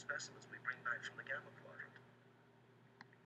specimens we bring back from the Gamma Quadrant.